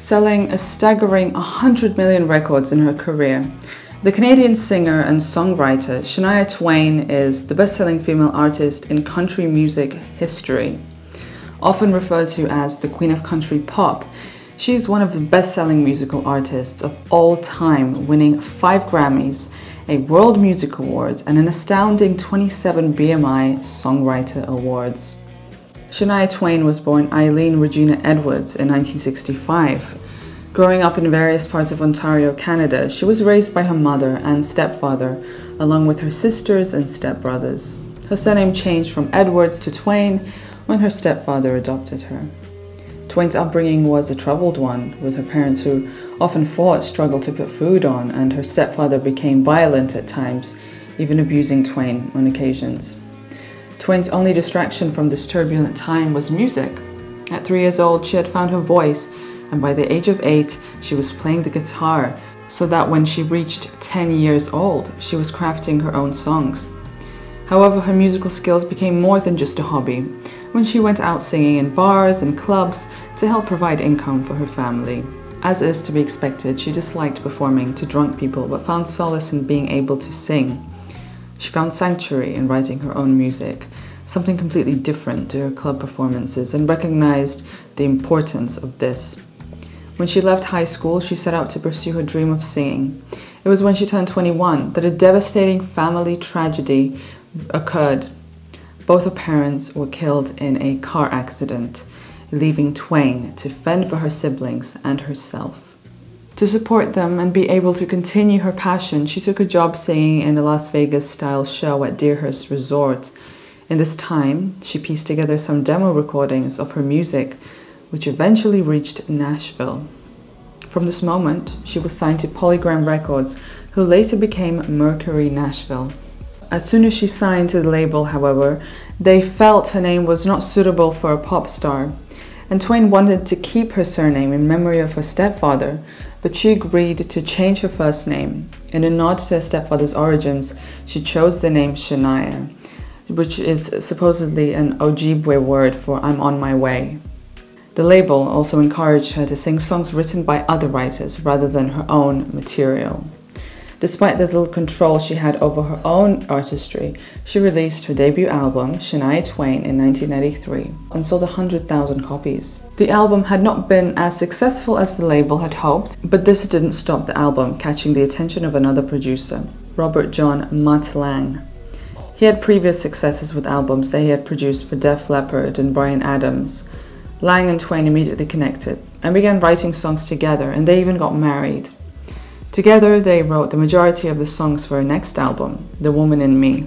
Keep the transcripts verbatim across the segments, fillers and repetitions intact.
selling a staggering one hundred million records in her career. The Canadian singer and songwriter Shania Twain is the best-selling female artist in country music history. Often referred to as the Queen of Country Pop, she is one of the best-selling musical artists of all time, winning five Grammys, a World Music Award, and an astounding twenty-seven B M I Songwriter Awards. Shania Twain was born Eileen Regina Edwards in nineteen sixty-five. Growing up in various parts of Ontario, Canada, she was raised by her mother and stepfather, along with her sisters and stepbrothers. Her surname changed from Edwards to Twain when her stepfather adopted her. Twain's upbringing was a troubled one, with her parents who often fought, struggled to put food on, and her stepfather became violent at times, even abusing Twain on occasions. Twain's only distraction from this turbulent time was music. At three years old, she had found her voice, and by the age of eight, she was playing the guitar, so that when she reached ten years old, she was crafting her own songs. However, her musical skills became more than just a hobby, when she went out singing in bars and clubs to help provide income for her family. As is to be expected, she disliked performing to drunk people, but found solace in being able to sing. She found sanctuary in writing her own music, something completely different to her club performances, and recognized the importance of this. When she left high school, she set out to pursue her dream of singing. It was when she turned twenty-one that a devastating family tragedy occurred. Both her parents were killed in a car accident, leaving Twain to fend for her siblings and herself. To support them and be able to continue her passion, she took a job singing in a Las Vegas-style show at Deerhurst Resort. In this time, she pieced together some demo recordings of her music, which eventually reached Nashville. From this moment, she was signed to Polygram Records, who later became Mercury Nashville. As soon as she signed to the label, however, they felt her name was not suitable for a pop star, and Twain wanted to keep her surname in memory of her stepfather, but she agreed to change her first name. In a nod to her stepfather's origins, she chose the name Shania, which is supposedly an Ojibwe word for "I'm on my way." The label also encouraged her to sing songs written by other writers rather than her own material. Despite the little control she had over her own artistry, she released her debut album, Shania Twain, in nineteen ninety-three and sold one hundred thousand copies. The album had not been as successful as the label had hoped, but this didn't stop the album catching the attention of another producer, Robert John "Mutt" Lange. He had previous successes with albums that he had produced for Def Leppard and Bryan Adams. Lange and Twain immediately connected and began writing songs together, and they even got married. Together, they wrote the majority of the songs for her next album, The Woman in Me.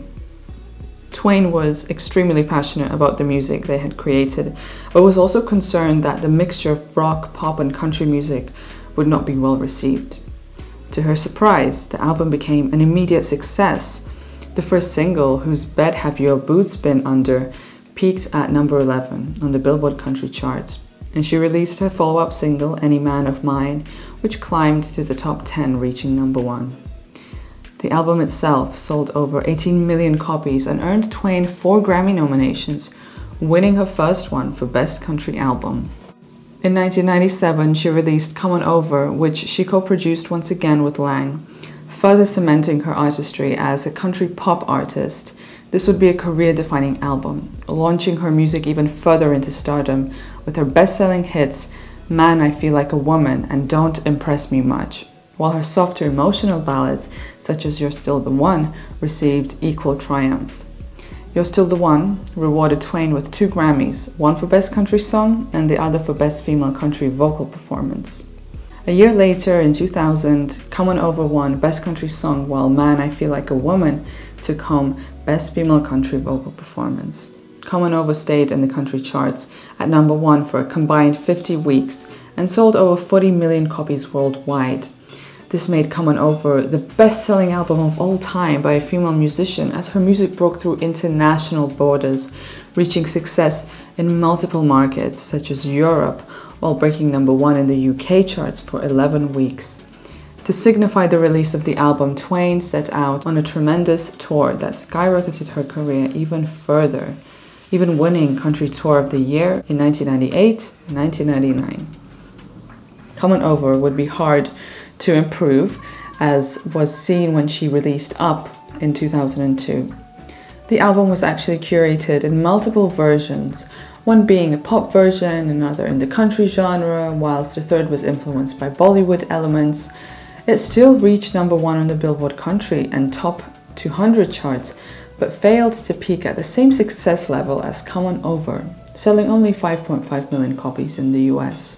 Twain was extremely passionate about the music they had created, but was also concerned that the mixture of rock, pop, and country music would not be well received. To her surprise, the album became an immediate success. The first single, Whose Bed Have Your Boots Been Under, peaked at number eleven on the Billboard Country chart, and she released her follow-up single, Any Man of Mine, which climbed to the top ten, reaching number one. The album itself sold over eighteen million copies and earned Twain four Grammy nominations, winning her first one for Best Country Album. In nineteen ninety-seven, she released Come On Over, which she co-produced once again with Lange, further cementing her artistry as a country pop artist. This would be a career-defining album, launching her music even further into stardom with her best-selling hits Man, I Feel Like a Woman and Don't Impress Me Much, while her softer emotional ballads, such as You're Still the One, received equal triumph. You're Still the One rewarded Twain with two Grammys, one for Best Country Song and the other for Best Female Country Vocal Performance. A year later, in two thousand, Come On Over won Best Country Song, while Man, I Feel Like a Woman took home Best Female Country Vocal Performance. Come On Over stayed in the country charts at number one for a combined fifty weeks and sold over forty million copies worldwide. This made Come On Over the best-selling album of all time by a female musician, as her music broke through international borders, reaching success in multiple markets such as Europe, while breaking number one in the U K charts for eleven weeks. To signify the release of the album, Twain set out on a tremendous tour that skyrocketed her career even further, even winning Country Tour of the Year in nineteen ninety-eight and nineteen ninety-nine. Come On Over would be hard to improve, as was seen when she released Up in two thousand two. The album was actually curated in multiple versions, one being a pop version, another in the country genre, whilst the third was influenced by Bollywood elements. It still reached number one on the Billboard Country and Top two hundred charts, but failed to peak at the same success level as Come On Over, selling only five point five million copies in the U S.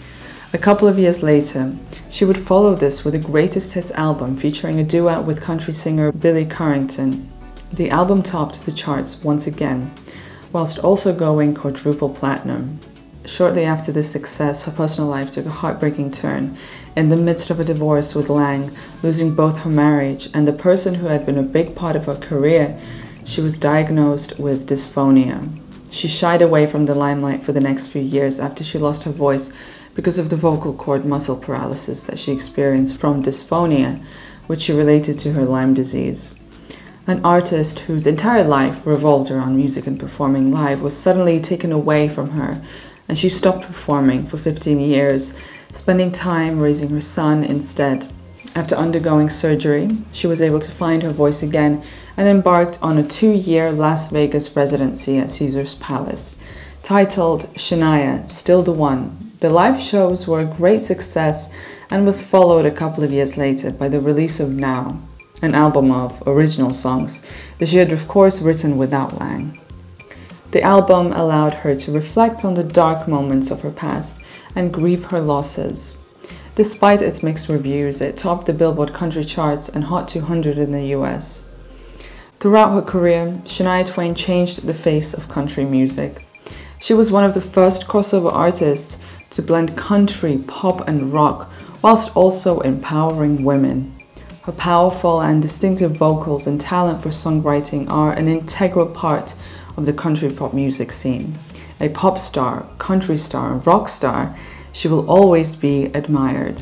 A couple of years later, she would follow this with a greatest hits album featuring a duet with country singer Billy Currington. The album topped the charts once again, whilst also going quadruple platinum. Shortly after this success, her personal life took a heartbreaking turn. In the midst of a divorce with Lang, losing both her marriage and the person who had been a big part of her career, she was diagnosed with dysphonia. She shied away from the limelight for the next few years after she lost her voice because of the vocal cord muscle paralysis that she experienced from dysphonia, which she related to her Lyme disease. An artist whose entire life revolved around music and performing live was suddenly taken away from her, and she stopped performing for fifteen years, spending time raising her son instead. After undergoing surgery, she was able to find her voice again and embarked on a two-year Las Vegas residency at Caesar's Palace. Titled Shania, Still the One, the live shows were a great success and was followed a couple of years later by the release of Now, an album of original songs that she had of course written without Lang. The album allowed her to reflect on the dark moments of her past and grieve her losses. Despite its mixed reviews, it topped the Billboard Country charts and Hot two hundred in the U S. Throughout her career, Shania Twain changed the face of country music. She was one of the first crossover artists to blend country, pop and rock, whilst also empowering women. Her powerful and distinctive vocals and talent for songwriting are an integral part of the country pop music scene. A pop star, country star, rock star, she will always be admired.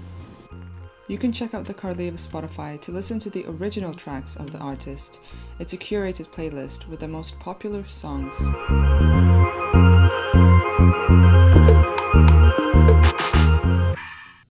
You can check out the Carly of Spotify to listen to the original tracks of the artist. It's a curated playlist with the most popular songs.